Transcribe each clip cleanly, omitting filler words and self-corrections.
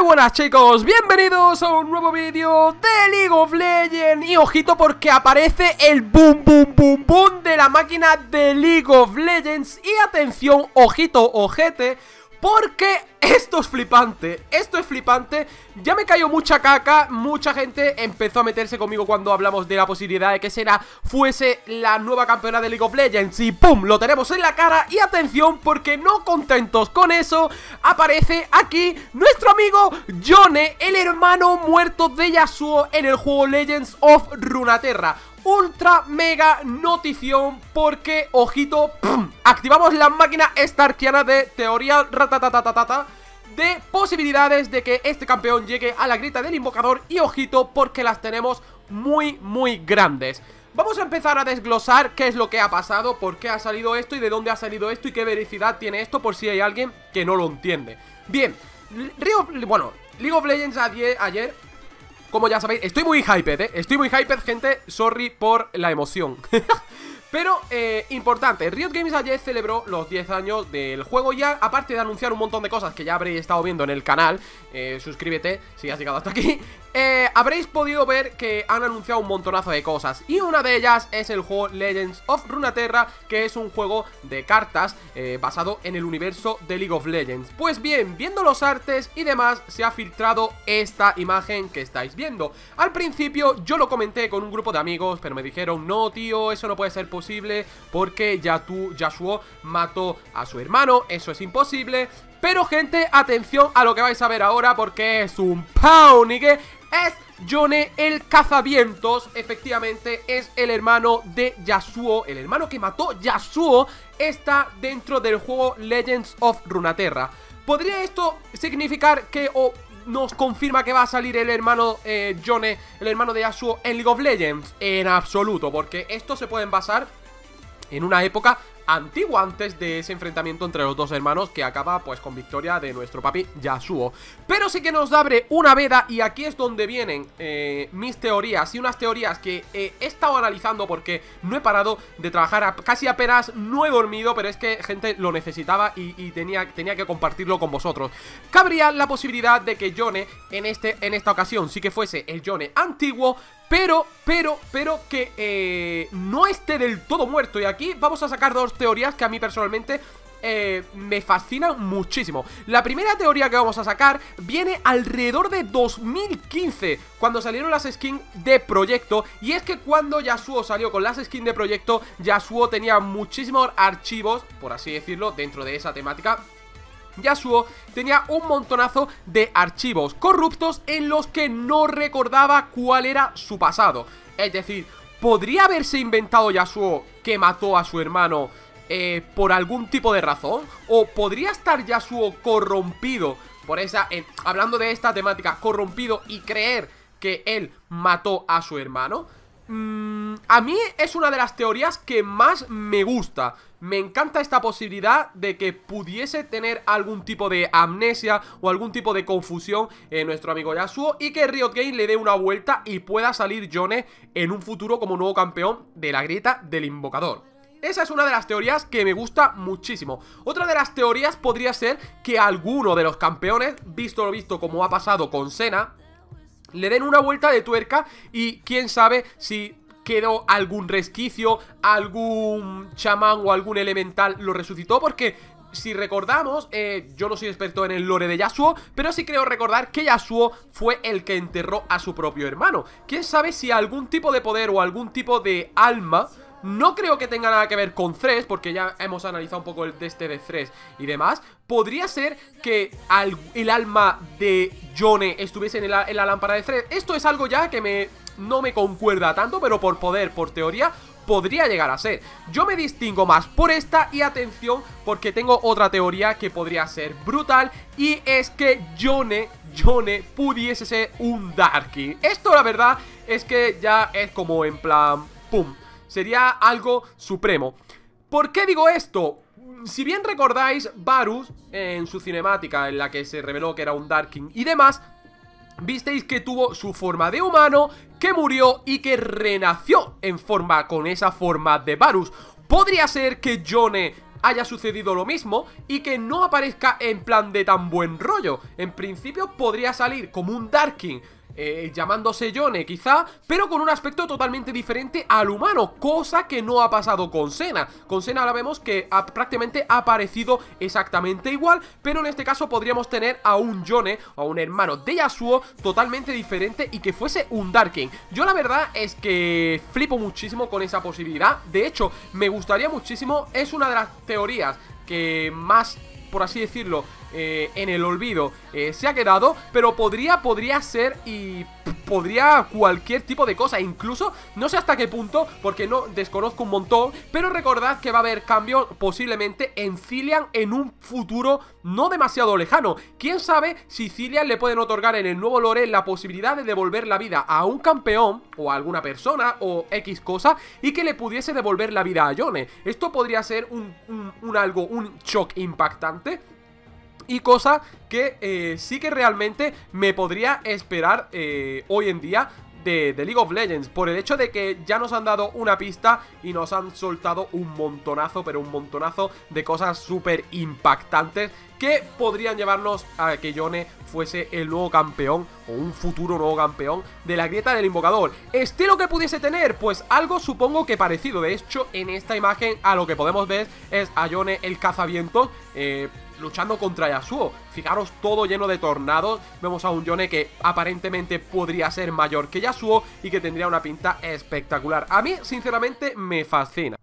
buenas chicos, bienvenidos a un nuevo vídeo de League of Legends. Y ojito porque aparece el boom boom boom boom de la máquina de League of Legends. Y atención, ojito, ojete, porque esto es flipante, ya me cayó mucha caca, mucha gente empezó a meterse conmigo cuando hablamos de la posibilidad de que Senna fuese la nueva campeona de League of Legends. Y ¡pum! Lo tenemos en la cara. Y atención, porque no contentos con eso, aparece aquí nuestro amigo Yone, el hermano muerto de Yasuo en el juego Legends of Runeterra. Ultra mega notición porque, ojito, ¡pum!, activamos la máquina starkiana de teoría ratatatatata de posibilidades de que este campeón llegue a la grita del invocador. Y ojito porque las tenemos muy grandes. Vamos a empezar a desglosar qué es lo que ha pasado, por qué ha salido esto y de dónde ha salido esto y qué veracidad tiene esto, por si hay alguien que no lo entiende. Bien, League of Legends ayer, como ya sabéis, estoy muy hyped, estoy muy hyped, gente, sorry por la emoción. Pero, importante, Riot Games ayer celebró los 10 años del juego. Ya, aparte de anunciar un montón de cosas que ya habréis estado viendo en el canal, suscríbete si has llegado hasta aquí, habréis podido ver que han anunciado un montonazo de cosas. Y una de ellas es el juego Legends of Runeterra, que es un juego de cartas basado en el universo de League of Legends. Pues bien, viendo los artes y demás, se ha filtrado esta imagen que estáis viendo. Al principio yo lo comenté con un grupo de amigos, pero me dijeron: no tío, eso no puede ser posible porque Yasuo mató a su hermano, eso es imposible. Pero gente, atención a lo que vais a ver ahora, porque es un Paunique. Es Yone el cazavientos, efectivamente es el hermano de Yasuo. El hermano que mató Yasuo está dentro del juego Legends of Runeterra. ¿Podría esto significar que nos confirma que va a salir el hermano Yone, el hermano de Yasuo, en League of Legends? En absoluto, porque esto se pueden basar en una época antigua, antes de ese enfrentamiento entre los dos hermanos, que acaba pues con victoria de nuestro papi Yasuo. Pero sí que nos abre una veda, y aquí es donde vienen mis teorías, y unas teorías que he estado analizando porque no he parado de trabajar, casi apenas no he dormido, pero es que, gente, lo necesitaba y tenía que compartirlo con vosotros. Cabría la posibilidad de que Yone en esta ocasión sí que fuese el Yone antiguo, pero que no esté del todo muerto. Y aquí vamos a sacar dos teorías que a mí personalmente me fascinan muchísimo. La primera teoría que vamos a sacar viene alrededor de 2015, cuando salieron las skins de Proyecto. Y es que cuando Yasuo salió con las skins de Proyecto, Yasuo tenía muchísimos archivos, por así decirlo, dentro de esa temática. Yasuo tenía un montonazo de archivos corruptos en los que no recordaba cuál era su pasado. Es decir, ¿podría haberse inventado Yasuo que mató a su hermano por algún tipo de razón? ¿O podría estar Yasuo corrompido por esa... hablando de esta temática, corrompido y creer que él mató a su hermano? A mí es una de las teorías que más me gusta. Me encanta esta posibilidad de que pudiese tener algún tipo de amnesia o algún tipo de confusión nuestro amigo Yasuo, y que Riot Games le dé una vuelta y pueda salir Yone en un futuro como nuevo campeón de la grieta del invocador. Esa es una de las teorías que me gusta muchísimo. Otra de las teorías podría ser que alguno de los campeones, visto lo visto como ha pasado con Senna, le den una vuelta de tuerca y quién sabe si quedó algún resquicio, algún chamán o algún elemental lo resucitó. Porque si recordamos, yo no soy experto en el lore de Yasuo, pero sí creo recordar que Yasuo fue el que enterró a su propio hermano. Quién sabe si algún tipo de poder o algún tipo de alma... No creo que tenga nada que ver con Thresh, porque ya hemos analizado un poco el teste de Thresh y demás. Podría ser que el alma de Yone estuviese en la lámpara de Thresh. Esto es algo ya que no me concuerda tanto, pero por teoría, podría llegar a ser. Yo me distingo más por esta, y atención, porque tengo otra teoría que podría ser brutal, y es que Yone pudiese ser un Darkin. Esto la verdad es que ya es como en plan... ¡pum! Sería algo supremo. ¿Por qué digo esto? Si bien recordáis, Varus, en su cinemática en la que se reveló que era un Darkin y demás, visteis que tuvo su forma de humano, que murió y que renació con esa forma de Varus. ¿Podría ser que Yone haya sucedido lo mismo y que no aparezca en plan de tan buen rollo. En principio podría salir como un Darkin, llamándose Yone quizá, pero con un aspecto totalmente diferente al humano, cosa que no ha pasado con Senna. Con Senna ahora vemos que prácticamente ha aparecido exactamente igual, pero en este caso podríamos tener a un Yone, a un hermano de Yasuo totalmente diferente y que fuese un Darkin. Yo la verdad es que flipo muchísimo con esa posibilidad. De hecho, me gustaría muchísimo, es una de las teorías que más, por así decirlo, en el olvido se ha quedado, pero podría ser y podría cualquier tipo de cosa, incluso no sé hasta qué punto, porque no desconozco un montón, pero recordad que va a haber cambio posiblemente en Zilean en un futuro no demasiado lejano. Quién sabe si Zilean le pueden otorgar en el nuevo lore la posibilidad de devolver la vida a un campeón o a alguna persona o X cosa y que le pudiese devolver la vida a Yone. Esto podría ser un shock impactante y cosa que sí que realmente me podría esperar hoy en día de League of Legends, por el hecho de que ya nos han dado una pista y nos han soltado un montonazo, pero un montonazo de cosas súper impactantes que podrían llevarnos a que Yone fuese el nuevo campeón o un futuro nuevo campeón de la grieta del invocador. ¿Estilo que pudiese tener? Pues algo supongo que parecido. De hecho, en esta imagen a lo que podemos ver es a Yone el cazavientos luchando contra Yasuo. Fijaros, todo lleno de tornados. Vemos a un Yone que aparentemente podría ser mayor que Yasuo y que tendría una pinta espectacular. A mí, sinceramente, me fascina.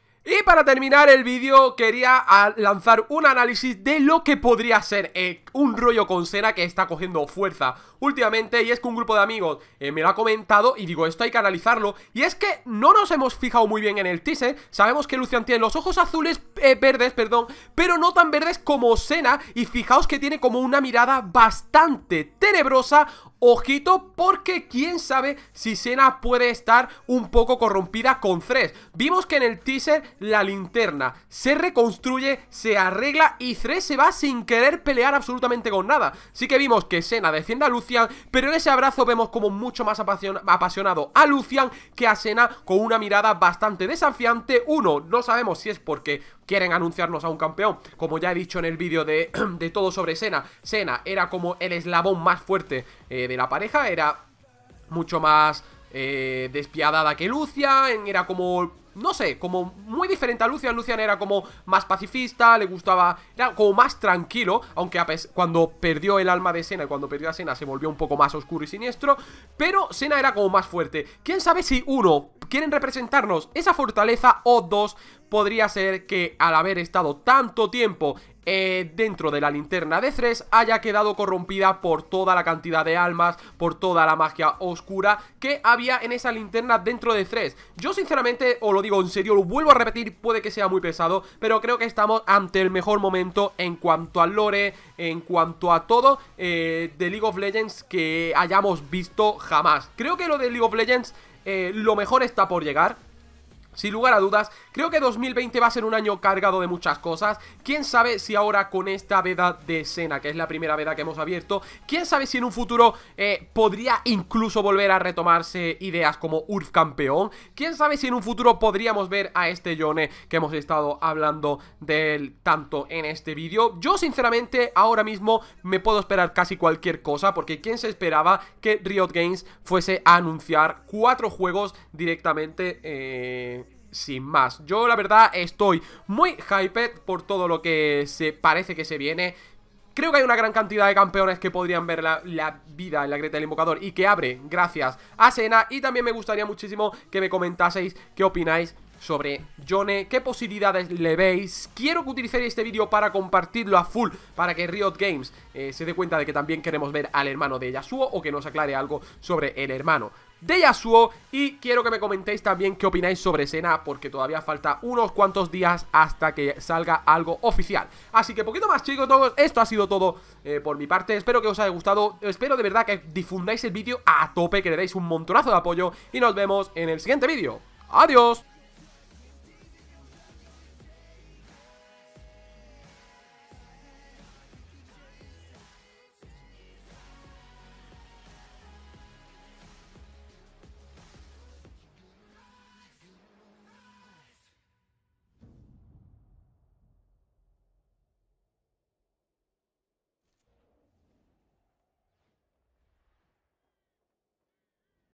Y para terminar el vídeo quería lanzar un análisis de lo que podría ser un rollo con Senna que está cogiendo fuerza últimamente, y es que un grupo de amigos me lo ha comentado y digo, esto hay que analizarlo. Y es que no nos hemos fijado muy bien en el teaser. Sabemos que Lucian tiene los ojos azules, verdes, perdón, pero no tan verdes como Senna, y fijaos que tiene como una mirada bastante tenebrosa. Ojito, porque quién sabe si Senna puede estar un poco corrompida con Thresh. Vimos que en el teaser la linterna se reconstruye, se arregla y Thresh se va sin querer pelear absolutamente con nada. Sí que vimos que Senna defiende a Lucian, pero en ese abrazo vemos como mucho más apasionado a Lucian que a Senna, con una mirada bastante desafiante. Uno, no sabemos si es porque quieren anunciarnos a un campeón. Como ya he dicho en el vídeo de todo sobre Senna, Senna era como el eslabón más fuerte de la pareja, era mucho más despiadada que Lucian, era como, no sé, como muy diferente a Lucian. Lucian era como más pacifista, le gustaba, era como más tranquilo, aunque cuando perdió el alma de Senna y cuando perdió a Senna se volvió un poco más oscuro y siniestro, pero Senna era como más fuerte. ¿Quién sabe si uno, quieren representarnos esa fortaleza, o dos, podría ser que al haber estado tanto tiempo dentro de la linterna de Thresh haya quedado corrompida por toda la cantidad de almas, por toda la magia oscura que había en esa linterna dentro de Thresh? Yo sinceramente, os lo digo en serio, lo vuelvo a repetir, puede que sea muy pesado, pero creo que estamos ante el mejor momento en cuanto al lore, en cuanto a todo de League of Legends que hayamos visto jamás. Creo que lo de League of Legends, lo mejor está por llegar. Sin lugar a dudas, creo que 2020 va a ser un año cargado de muchas cosas. Quién sabe si ahora con esta beta de Senna, que es la primera beta que hemos abierto, quién sabe si en un futuro podría incluso volver a retomarse ideas como Urf campeón. Quién sabe si en un futuro podríamos ver a este Yone que hemos estado hablando de él tanto en este vídeo. Yo sinceramente ahora mismo me puedo esperar casi cualquier cosa, porque quién se esperaba que Riot Games fuese a anunciar 4 juegos directamente sin más. Yo la verdad estoy muy hyped por todo lo que parece que se viene. Creo que hay una gran cantidad de campeones que podrían ver la vida en la grieta del invocador y que abre gracias a Senna. Y también me gustaría muchísimo que me comentaseis qué opináis sobre Yone, qué posibilidades le veis. Quiero que utilicéis este vídeo para compartirlo a full, para que Riot Games se dé cuenta de que también queremos ver al hermano de Yasuo, o que nos aclare algo sobre el hermano de Yasuo. Y quiero que me comentéis también qué opináis sobre Senna, porque todavía falta unos cuantos días hasta que salga algo oficial. Así que poquito más, chicos, todos. Esto ha sido todo por mi parte. Espero que os haya gustado. Espero de verdad que difundáis el vídeo a tope, que le deis un montonazo de apoyo, y nos vemos en el siguiente vídeo. ¡Adiós!